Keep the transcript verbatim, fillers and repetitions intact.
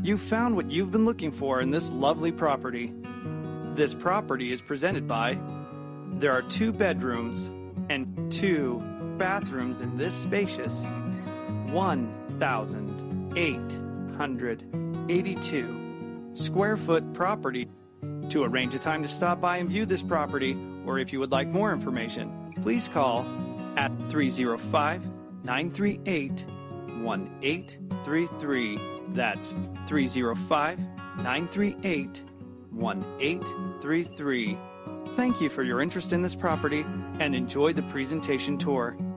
You found what you've been looking for in this lovely property. This property is presented by, there are two bedrooms and two bathrooms in this spacious one thousand eight hundred eighty-two square foot property. To arrange a time to stop by and view this property, or if you would like more information, please call at three oh five, nine three eight, one eight three three. That's three oh five, nine three eight, one eight three three. Thank you for your interest in this property and enjoy the presentation tour.